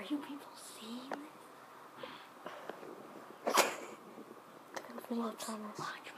you people seeing this? Look at the video, Thomas. Watch